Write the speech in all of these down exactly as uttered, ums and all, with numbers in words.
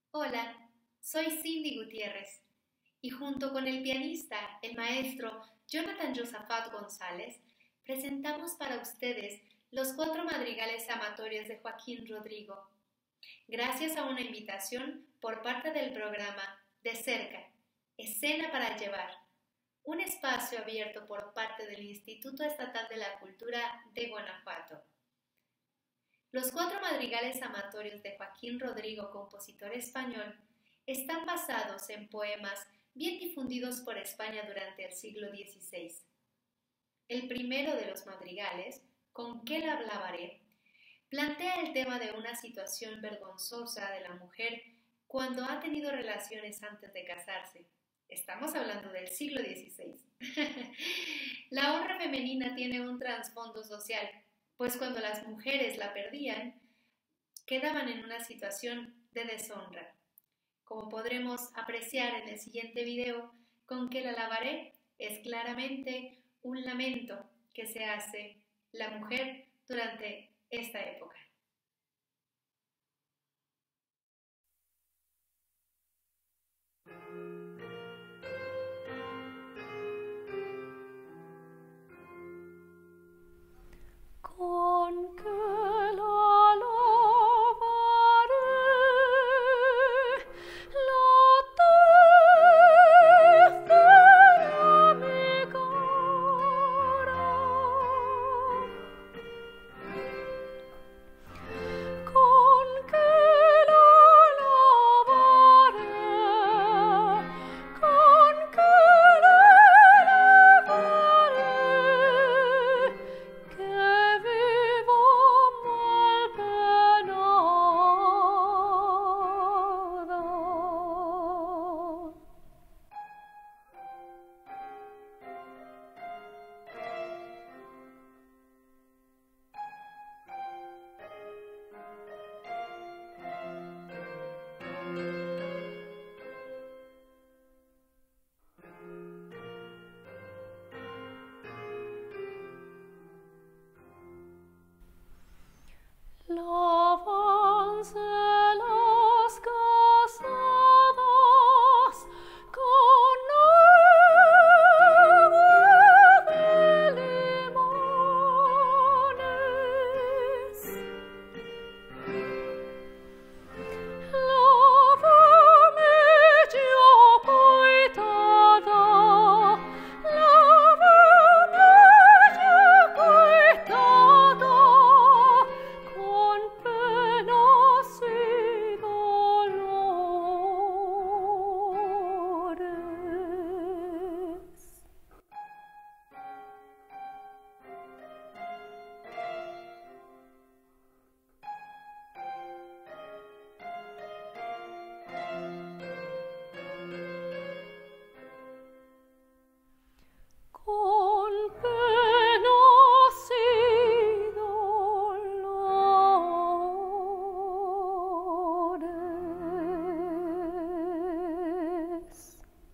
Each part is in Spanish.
Hola, soy Cindy Gutiérrez y junto con el pianista, el maestro Jonathan Josafat González, presentamos para ustedes los cuatro madrigales amatorios de Joaquín Rodrigo, gracias a una invitación por parte del programa De Cerca, Escena para Llevar, un espacio abierto por parte del Instituto Estatal de la Cultura de Guanajuato. Los cuatro madrigales amatorios de Joaquín Rodrigo, compositor español, están basados en poemas bien difundidos por España durante el siglo dieciséis. El primero de los madrigales, ¿Con qué la alabaré?, plantea el tema de una situación vergonzosa de la mujer cuando ha tenido relaciones antes de casarse. Estamos hablando del siglo dieciséis. La honra femenina tiene un trasfondo social, pues cuando las mujeres la perdían, quedaban en una situación de deshonra. Como podremos apreciar en el siguiente video, Con qué la alabaré es claramente un lamento que se hace la mujer durante esta época. Con que la alabaré, la tez de mi cara. Con que la alabaré, con que la alabaré, que vivo mal penada. Lávanse las casadas con agua de limones. Lávame yo, coitada, lávame yo, coitada, con penas y dolores. Con penas y dolores.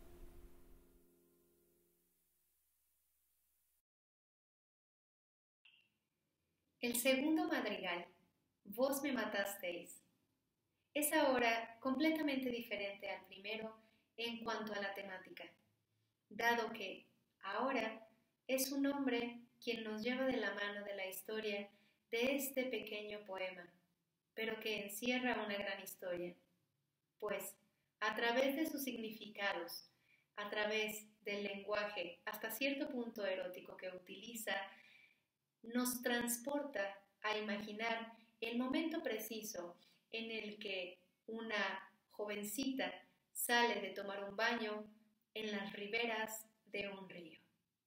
El segundo madrigal, Vos me matasteis, es ahora completamente diferente al primero en cuanto a la temática, dado que ahora es un hombre quien nos lleva de la mano de la historia de este pequeño poema, pero que encierra una gran historia, pues a través de sus significados, a través del lenguaje hasta cierto punto erótico que utiliza, nos transporta a imaginar el momento preciso en el que una jovencita sale de tomar un baño en las riberas de un río.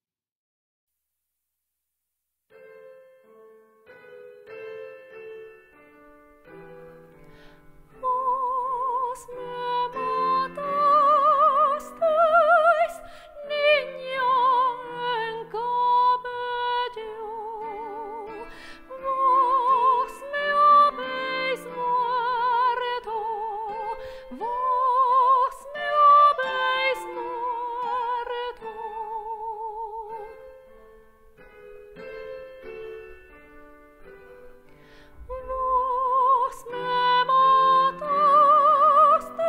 Vos me matasteis, niña en cabello. Vos me habéis muerto, vos me habéis muerto. Vos me matasteis.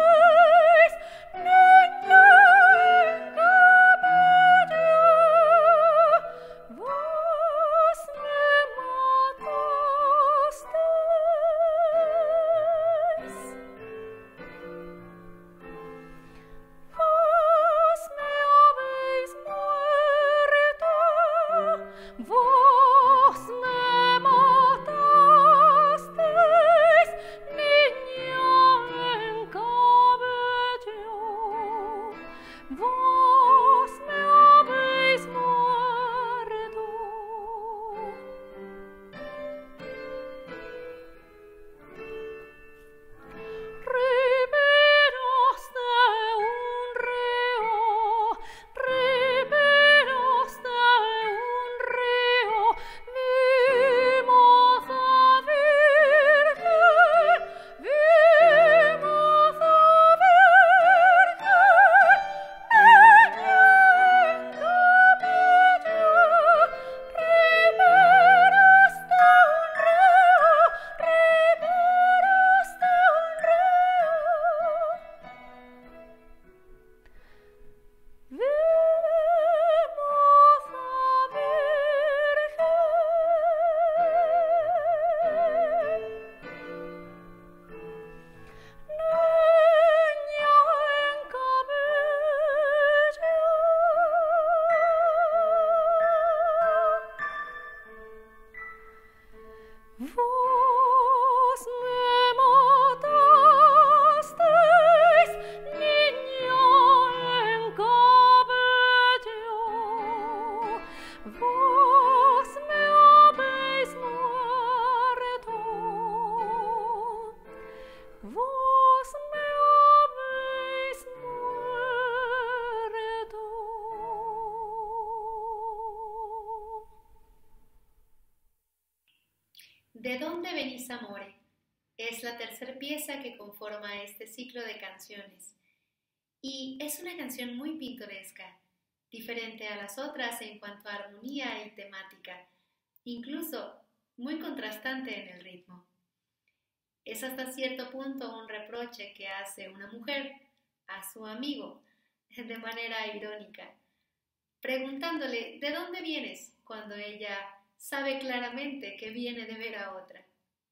dónde venís, amore? Es la tercera pieza que conforma este ciclo de canciones. Y es una canción muy pintoresca, diferente a las otras en cuanto a armonía y temática, incluso muy contrastante en el ritmo. Es hasta cierto punto un reproche que hace una mujer a su amigo, de manera irónica, preguntándole ¿de dónde vienes? Cuando ella sabe claramente que viene de ver a otra.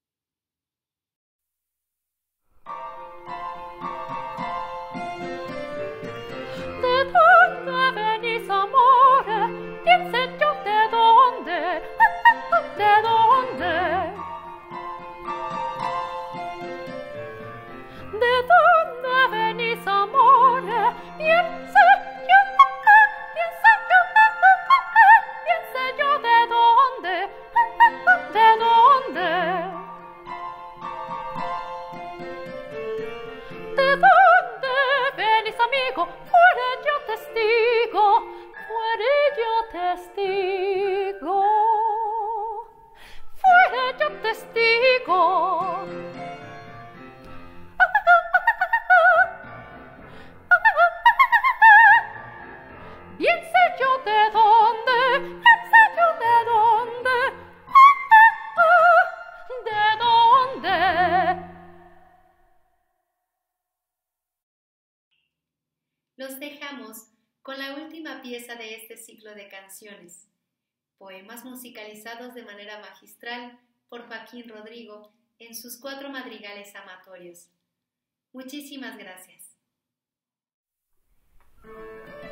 ¿De dónde venís, amore? Bien sé yo de dónde, ¿de dónde? ¿De dónde venís, amore? Bien sé yo, bien sé yo, bien sé yo de dónde, ¿de dónde? ¿De dónde venís, amigo? Fuere yo testigo, fuere yo testigo, fuere yo testigo. Bien sé yo de dónde, bien sé yo de dónde, de dónde. Los dejamos con la última pieza de este ciclo de canciones, poemas musicalizados de manera magistral por Joaquín Rodrigo en sus cuatro madrigales amatorios. Muchísimas gracias.